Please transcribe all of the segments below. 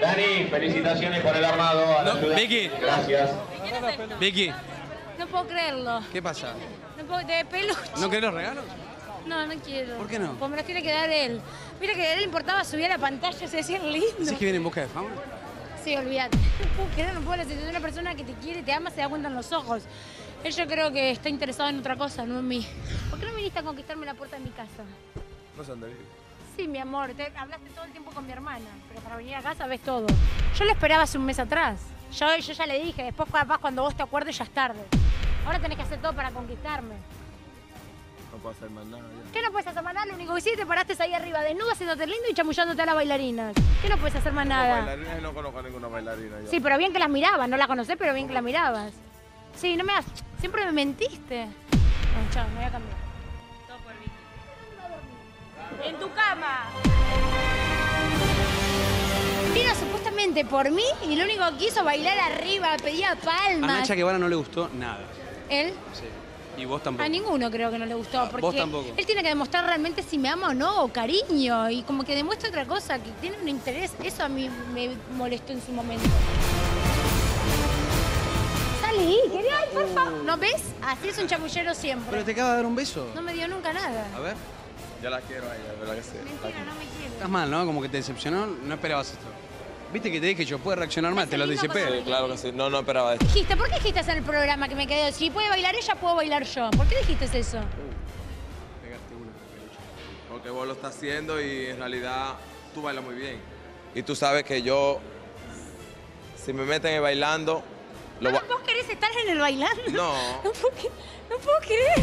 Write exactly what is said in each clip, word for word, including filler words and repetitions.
Dani, felicitaciones por el armado. A la No, ciudad. Vicky. Gracias. Vicky, No puedo creerlo. ¿qué pasa? No puedo, de peluche. ¿No querés los regalos? No, no quiero. ¿Por qué no? Porque me los tiene que dar él. Mira que a él le importaba subir a la pantalla, se decía lindo. ¿Decís que viene en busca de fama? Sí, olvídate. No puedo creer, no puedo. La situación de una persona que te quiere, te ama, se da cuenta en los ojos. Él yo creo que está interesado en otra cosa, no en mí. ¿Por qué no viniste a conquistarme la puerta de mi casa? No sé dónde vive. Sí, mi amor, te hablaste todo el tiempo con mi hermana, pero para venir a casa ves todo. Yo lo esperaba hace un mes atrás. Yo, yo ya le dije, después capaz cuando vos te acuerdes ya es tarde. Ahora tenés que hacer todo para conquistarme. No puedo hacer más nada ya. ¿Qué no puedes hacer más nada? Lo único que hiciste, te paraste ahí arriba, desnudo, haciéndote lindo y chamullándote a las bailarinas. ¿Qué no puedes hacer más nada? Bailarinas y no conozco a ninguna bailarina ya. Sí, pero bien que las mirabas, no las conocés, pero bien que las mirabas. Sí, no me das... Siempre me mentiste. No, chao, me voy a cambiar. Todo por Vicky. En tu cama. Vino supuestamente por mí y lo único que hizo bailar arriba, pedía A palmas. Nacha Guevara no le gustó nada. ¿Él? Sí. Y vos tampoco. A ninguno creo que no le gustó, porque vos tampoco. él tiene que demostrar realmente si me ama o no, o cariño, y como que demuestra otra cosa, que tiene un interés. Eso a mí me molestó en su momento. Salí, quería, ay, por favor. ¿No ves? Así es un chamullero siempre. Pero te acaba de dar un beso. No me dio nunca nada. A ver. Yo la quiero a ella, de verdad que sí. Mentira, no me quiere. Estás mal, ¿no? Como que te decepcionó. No esperabas esto. Viste que te dije, yo puedo reaccionar mal, te lo lindo anticipé. con Sí, claro que sí. No, no esperaba esto. Dijiste, ¿por qué dijiste en el programa que me quedé? Si puede bailar ella, puedo bailar yo. ¿Por qué dijiste eso? Pegaste una, peluche. Porque vos lo estás haciendo y en realidad tú bailas muy bien. Y tú sabes que yo, si me meten en bailando, lo va... ¿Vos querés estar en el bailando? No. No puedo, cre- no puedo creer.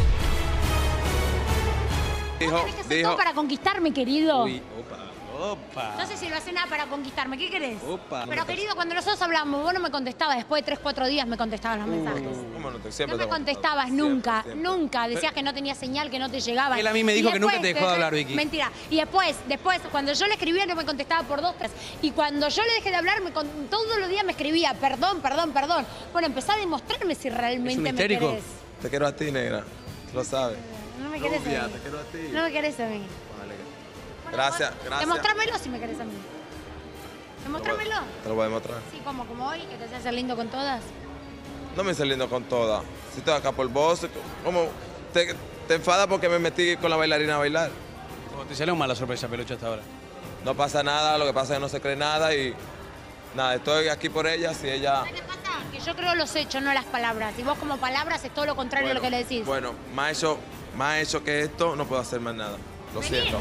Dijo, Tenés que hacer dijo, todo para conquistarme, querido. Uy, opa, opa. No sé si lo hace nada para conquistarme. ¿Qué querés? Opa. Pero, querido, cuando nosotros hablamos, vos no me contestabas. Después de tres, cuatro días me contestabas los mensajes. ¿cómo no te No siempre me te contestabas Siempre, nunca, siempre. nunca. Decías que no tenía señal, que no te llegaba. Él a mí me Y dijo que nunca después te dejó de hablar, Vicky. Mentira. Y después, después, cuando yo le escribía no me contestaba por dos, tres. Y cuando yo le dejé de hablar, me con- todos los días me escribía, perdón, perdón, perdón. Bueno, empezá a demostrarme si realmente me histérico? querés. Te quiero a ti, negra. Tú lo sabes. No me querés Rubia, a mí. te quiero a ti. No me querés a mí. Vale. Gracias, gracias. Demostrámelo si me querés a mí. Demostrámelo. Te lo voy a demostrar. Sí, como, como hoy, que te haces hacer lindo con todas. No me estoy lindo con todas. Si estoy acá por vos, ¿cómo te, te enfadas porque me metí con la bailarina a bailar? Como te salió mala sorpresa, peluche, hasta ahora. No pasa nada, lo que pasa es que no se cree nada y nada, estoy aquí por ella, si ella... ¿Qué pasa? Que yo creo los hechos, no las palabras. Y vos como palabras es todo lo contrario a lo que le decís. Bueno, más hecho, más hecho que esto, no puedo hacer más nada. Lo Vení. siento.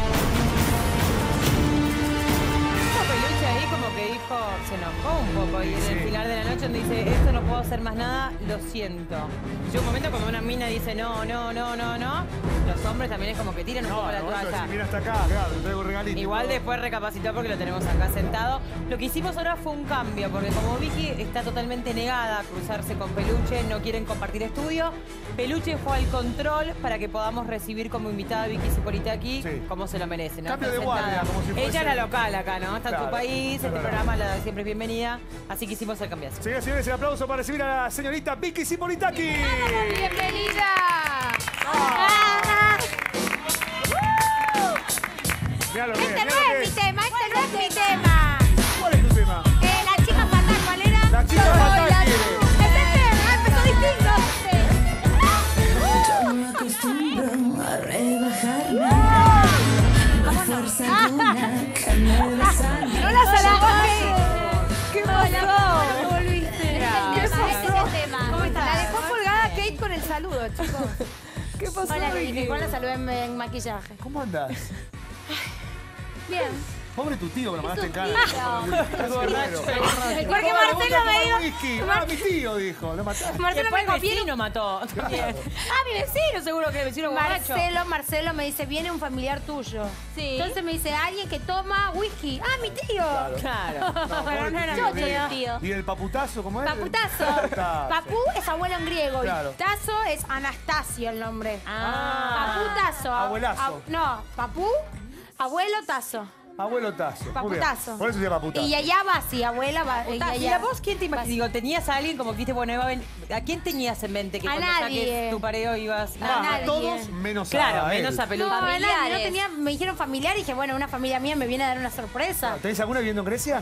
Peluche ahí como que dijo, se enojó un poco y en el final de la noche donde dice, esto no puedo hacer más nada, lo siento. Llega un momento cuando una mina dice no, no, no, no, no, los hombres también es como que tiran un poco la toalla. Mira hasta acá, claro, te traigo un regalito. Igual después recapacitó porque lo tenemos acá sentado. Lo que hicimos ahora fue un cambio, porque como Vicky está totalmente negada a cruzarse con Peluche, no quieren compartir estudio, Peluche fue al control para que podamos recibir como invitada a Vicky Cipolita aquí, Sí. como se lo merece, ¿no? Cambio Está de guardia, sentada. como si fuese- Ella es la local acá, ¿no? Está en Claro, tu país, es este verdad. programa la siempre es bienvenida, así que hicimos el cambiazo. Señoras y señores, el aplauso para recibir a la señorita Vicky Cipolitaki. ¡Bienvenida! Mirá lo que es, Este mirá no lo que es mi es. tema, este no es mi tema. ¿Cuál es tu tema? Eh, la chica fatal, ¿cuál era? La chica Yo soy fatal la- quiere. Este tema, empezó distinto. Yo me acostumbro a rebajarme. No hay fuerza alguna que me desarme. No la salvaste. ¿Qué Hola, ¿cómo volviste? ¿Qué Ese pasó? es el tema. ¿Cómo estás? La dejó colgada Kate con el saludo, chicos. ¿Qué pasó? Hola, Vicky? Vicky. ¿Cuándo saludé en, en maquillaje? ¿Cómo andás? Bien. Pobre tu tío que lo mandaste en cara. Porque Marcelo me dijo... Whisky. Ah, Mar- mi tío dijo. Lo mataste. Marcelo Después me el dijo, viene vecino mató. Ah, mi vecino, seguro que el vecino borracho. Marcelo, Marcelo me dice, viene un familiar tuyo. Sí. Entonces me dice, alguien que toma whisky. Ah, mi tío. Claro. Pero no era Tío, mi tío. tío. ¿Y el paputazo cómo es? Paputazo. Está. Papú es abuelo en griego. Claro. Y Tazo es Anastasio el nombre. Ah. Paputazo. Abuelazo. Ab- no, papú, abuelo Tazo. Abuelo Tazo. Muy bien. Paputazo. Por eso se llama paputazo. Y allá va así, abuela va. y ¿Y allá- a vos quién te imaginas? Digo, ¿tenías a alguien como que dijiste, bueno, iba a ven- ¿a quién tenías en mente que A cuando nadie. saques tu pareo ibas A Va, nadie. a todos menos Claro, a él. menos a No, Peluche. a nadie, no Familiares. tenía, me dijeron familiar y dije, bueno, una familia mía me viene a dar una sorpresa. ¿Tenés alguna viviendo en Grecia?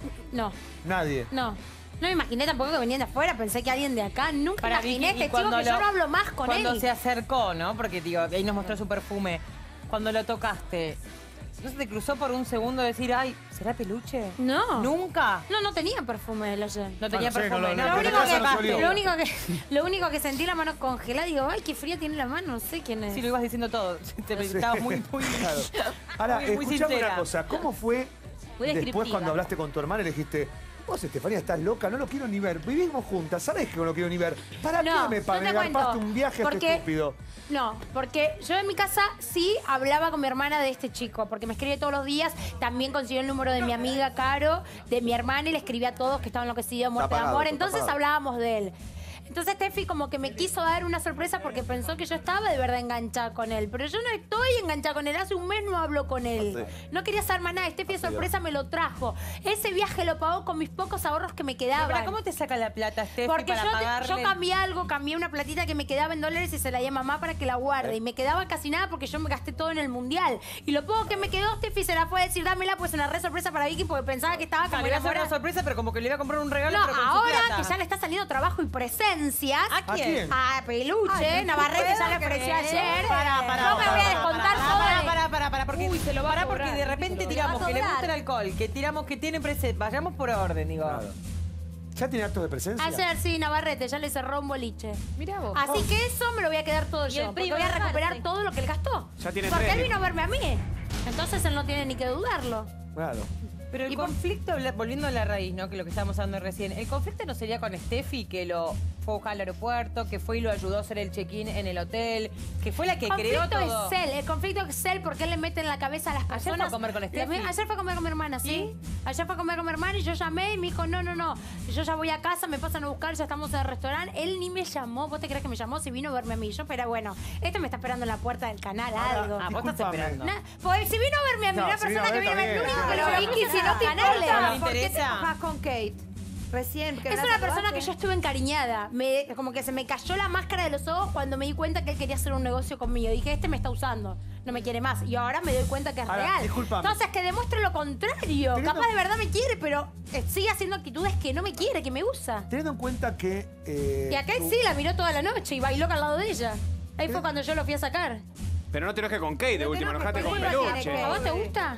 No, Nadie. no. No me imaginé tampoco que venían de afuera, pensé que alguien de acá. Nunca Para imaginé Vicky, y este chico que cuando yo lo- no hablo más con Cuando él. se acercó, ¿no? Porque, digo, ahí nos mostró su perfume. Cuando lo tocaste, ¿no se te cruzó por un segundo decir, ay, ¿será peluche? No. ¿Nunca? No, no tenía perfume el ayer. No tenía Bueno, sí, perfume, no, no, ¿no? Lo no, único, en casa que, no solió. lo, único que, lo único que sentí la mano congelada, digo, ay, qué fría tiene la mano, no sé quién es. Sí, lo ibas diciendo todo. Te estabas muy, muy... Claro. Ahora, Muy- muy escuchame sincera. una cosa. ¿Cómo fue Muy después descriptiva. cuando hablaste con tu hermana y le dijiste, vos, Estefanía, estás loca, no lo quiero ni ver. Vivimos juntas, ¿sabés que no lo quiero ni ver? ¿Para No, qué me no pa- te me cuento, garpaste un viaje a este porque- estúpido? No, porque yo en mi casa sí hablaba con mi hermana de este chico, porque me escribe todos los días. También consiguió el número de mi amiga Caro, de mi hermana, y le escribía a todos que estaban enloquecidos, muerte de apagado, amor. está Entonces apagado. hablábamos de él. Entonces Steffi como que me quiso dar una sorpresa porque pensó que yo estaba de verdad enganchada con él. Pero yo no estoy enganchada con él. Hace un mes no hablo con él. No quería hacer más nada. Steffi de sorpresa me lo trajo. Ese viaje lo pagó con mis pocos ahorros que me quedaban. Pero, ¿cómo te saca la plata, Steffi, Porque para yo, te- pagarle? yo cambié algo, cambié una platita que me quedaba en dólares y se la di a mamá para que la guarde. Y me quedaba casi nada porque yo me gasté todo en el mundial. Y lo poco que me quedó, Steffi se la fue a decir, dámela, pues una re sorpresa para Vicky porque pensaba que estaba Claro, como le iba a hacer una enamorada. sorpresa, pero como que le iba a comprar un regalo, No, pero con su ahora plata. que ya le está saliendo trabajo y presencias. ¿A quién? quién? A Peluche, Ay, no Navarrete puedo ya le ofreció creer. ayer. Pará, pará, Yo me pará, voy a pará, descontar pará, todo pará, de- pará, pará, pará, porque Uy, se lo va a pará, cobrar, porque de Vicky, repente se lo tiramos va a que le cobrar. gusta el alcohol, que tiramos que tiene presencia. Vayamos por orden, digo. Claro. ¿Ya tiene actos de presencia? Ayer sí, Navarrete, ya le cerró un boliche. Mirá vos. Así que eso me lo voy a quedar todo Y yo. el Porque primo voy a de recuperar Marce. todo lo que él gastó. Ya tiene Porque tres. él vino a verme a mí. Entonces él no tiene ni que dudarlo. Claro. Pero el Y por- conflicto, habla- volviendo a la raíz, ¿no? Que lo que estábamos hablando recién, el conflicto no sería con Steffi, que lo fue a buscar al aeropuerto, que fue y lo ayudó a hacer el check-in en el hotel, que fue la que El creó conflicto todo. es él, el conflicto es él porque él le mete en la cabeza a las Ayer personas. fue a comer con Le- Steffi. Ayer fue a comer con mi hermana, ¿sí? Ayer fue a comer con mi hermana y yo llamé y me dijo, no, no, no, yo ya voy a casa, me pasan a buscar, ya estamos en el restaurante. Él ni me llamó, ¿vos te crees que me llamó? Si vino a verme a mí. Yo, pero bueno, este me está esperando en la puerta del canal, algo. Ah, vos estás Discúlpame. esperando. Na- pues si vino a verme a mí, No, una si vino persona a que ver, viene a ver, lo está único que bien. lo Pero Vicky, si no te canales. ¿No le importa, ¿por qué te interesa? enojas con Kate? Recién que Es la una persona saludaste. que yo estuve encariñada. Me, como que se me cayó la máscara de los ojos cuando me di cuenta que él quería hacer un negocio conmigo. Dije, este me está usando, no me quiere más. Y ahora me doy cuenta que es Ahora, real. discúlpame. Entonces, que demuestre lo contrario. Teniendo- Capaz de verdad me quiere, pero eh, sigue haciendo actitudes que no me quiere, que me usa. Teniendo en cuenta que... eh, Y aquel tu- sí la miró toda la noche y bailó al lado de ella. Ahí fue cuando yo lo fui a sacar. Pero no te enojes con Kate de última, enojes enojate con con ella, Peluche. tiene ¿A vos te gusta?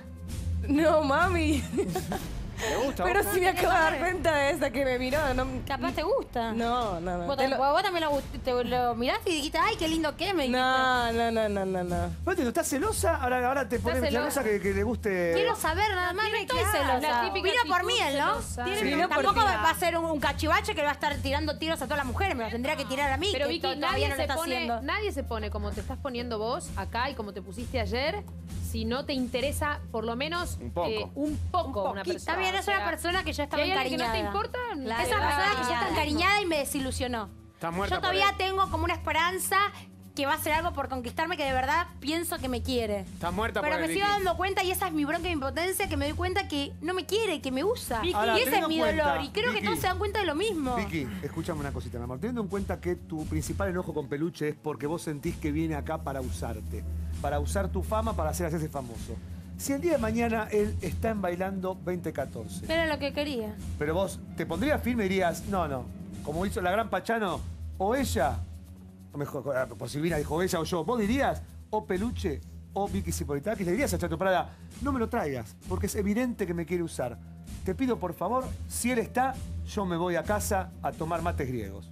No, mami. ¿Te gusta? Pero vos? si me acabo de dar cuenta de esa que me miró. No, Capaz te gusta. no, no. no. Vos, Te lo- vos también lo, gust- te lo miraste y dijiste, ay, qué lindo que es, me dijiste. No, no, no, no, no, no. No entiendo, ¿estás celosa? Ahora, ahora te pones celosa. celosa que, que le guste... Quiero saber nada más, no tiene estoy claro, celosa. la típica Vino por actitud mí él, ¿no? celosa. Tiene- Sí. Vino por Tampoco ti. va a ser un, un cachivache que le va a estar tirando tiros a todas las mujeres, me lo tendría que tirar a mí, Pero que Vicky, to- todavía nadie, no lo se está pone, haciendo. nadie se pone como te estás poniendo vos acá y como te pusiste ayer si no te interesa por lo menos Un poco. eh, un poco una persona. Está bien, es O sea, una persona que yo si estaba hay alguien que encariñada. no te importa, Es una persona que yo estaba encariñada y me desilusionó. Estás muerta Yo por todavía él. tengo como una esperanza que va a hacer algo por conquistarme que de verdad pienso que me quiere. Estás muerta Pero por me él, sigo Vicky. dando cuenta y esa es mi bronca y mi impotencia, que me doy cuenta que no me quiere, que me usa. Ahora, y ese es teniendo mi en cuenta, dolor. Y creo que Vicky, todos se dan cuenta de lo mismo. Vicky, escúchame una cosita, mi amor. Teniendo en cuenta que tu principal enojo con Peluche es porque vos sentís que viene acá para usarte, para usar tu fama, para hacer hacerse famoso. Si el día de mañana él está en Bailando veinte catorce, Era lo que quería. pero vos te pondrías firme y dirías, no, no, como hizo la gran Pachano, o ella, o mejor, por Silvina dijo ella o yo, vos dirías, o Peluche o Vicky Zipolitakis, le dirías a Chato Prada, no me lo traigas, porque es evidente que me quiere usar. Te pido, por favor, si él está, yo me voy a casa a tomar mates griegos.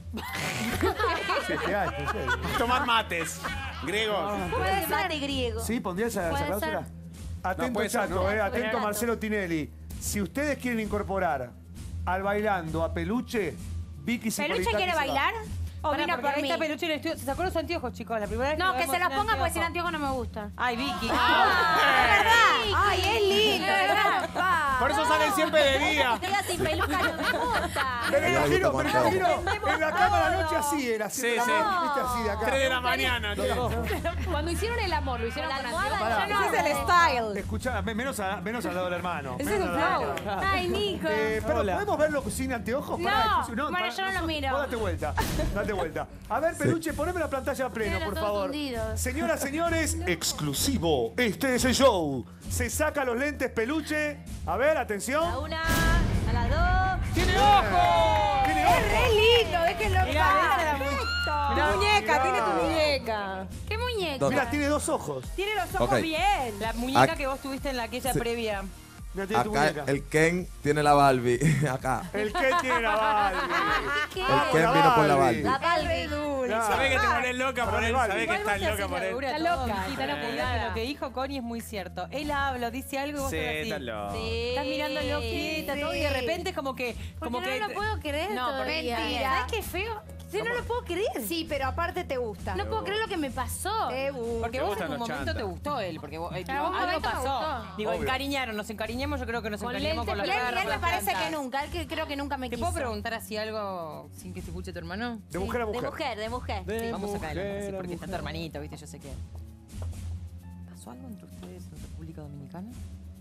Sí, es que hay, en serio. Tomar mates. Griegos. Puede ser de griego. ¿Sí? ¿Pondrías esa, esa Puede cláusula? ser. Atento, No, puede ser, Chato, no. eh, atento Pero Marcelo Tinelli. Si ustedes quieren incorporar al Bailando a Peluche, Vicky ¿Peluche Zipolitakis quiere se va. bailar? ¿O Pará, vino porque por ahí mí? está Peluche en el estudio. Se sacó los anteojos, chicos. La primera vez No, lo que se vemos los sin ponga porque sin anteojos. anteojos no me gusta. Ay, Vicky. Ah, es verdad. Ay, es lindo, ¿verdad? Por eso salen siempre de día. Estoy sin peluca, no me gusta. Me lo imagino, me lo imagino en la cámara anoche así era, así Sí, era, sí. viste, así de acá. Tres de la mañana, tío. Cuando hicieron el amor, lo hicieron con anteojos. Pará. Yo no Ese es el hago style. Escuchá, me- menos, a- menos al lado del hermano. Ese es menos el al lado flow. del hermano. Ay, Nico. Eh, pero ¿podemos verlo sin anteojos? No, Pará, bueno, pará, yo no lo miro. Vos date vuelta, date vuelta. A ver, Peluche, poneme la pantalla a pleno, Tienen por todos favor. hundidos. Señoras, señores, exclusivo. Este es el show. Se saca los lentes peluche. A ver, atención. A una, a las dos. ¡Tiene ojos! ¡Tiene ojos! Es re lindo, déjenlo en Mirá, paz. esa era muy- La muñeca, Mirá. tiene tu muñeca. ¿Qué muñeca? Dos. Mira, tiene dos ojos. Tiene los ojos Ok. bien. La muñeca Ac- que vos tuviste en la aquella Sí. previa. Mira, tiene tu Acá muñeca. el Ken tiene la Barbie. Acá. El que tiene la Barbie. ¿Qué? El Ken vino por la Barbie. La Es Barbie. re dulce. Claro. Sabés que te pones loca por él, sabés que Igual estás vos te loca haces por la él. dura Está todo, loca, Vicky, está no loca. podés, Lo que dijo Connie es muy cierto. Él habla, dice algo y vos Sí, estás así. está loco. Estás mirando loquita, todo, y de repente es como que... Porque Como no que lo puedo creer No, todavía. mentira. ¿Sabes qué feo? Sí, no lo puedo creer. Sí, pero aparte te gusta. No puedo creer lo que me pasó. Te gusta. Porque Te vos gustan en un los momento chantas. te gustó él, porque vos, eh, En digo, algún algo momento me pasó. gustó. Digo, Obvio. encariñaron, nos encariñamos, yo creo que nos Con encariñamos con lentes, los Y él, perros. y él me las parece plantas. que nunca, él que creo que nunca me ¿Te quiso. puedo preguntar así algo sin que se escuche tu hermano? De mujer a De mujer. mujer, de mujer. De Vamos acá adelante, mujer sí, a porque está tu mujer. hermanito, viste, yo sé que... ¿Pasó algo entre ustedes en República Dominicana?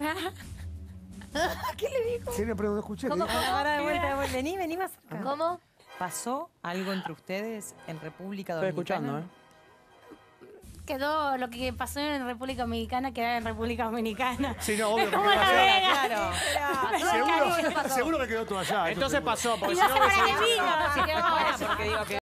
Sí, me preguntó, escuché. ¿Cómo, ¿qué? cómo? Ahora de vuelta, de vuelta. Vení, vení más cerca. ¿Cómo? ¿Pasó algo entre ustedes en República Estoy Dominicana? escuchando, ¿eh? Quedó lo que pasó en República Dominicana, quedó en República Dominicana. Sí, no, obvio. ¿Cómo porque la pasó. vega? Claro. Seguro, seguro que quedó todo allá. eso Entonces seguro. pasó, porque Y si no no sé para hubiese qué dicho- vino. Bueno, porque digo que